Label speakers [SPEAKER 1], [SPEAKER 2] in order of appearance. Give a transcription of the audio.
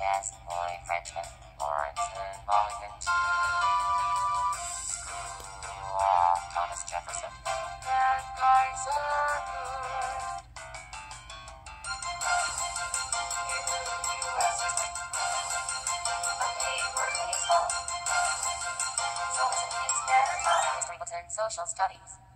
[SPEAKER 1] best boy Frenchman, Lawrence and Mulligan too. School of Thomas Jefferson. That guys are good. In the U.S. but they were in his home. So it's better times. Social studies.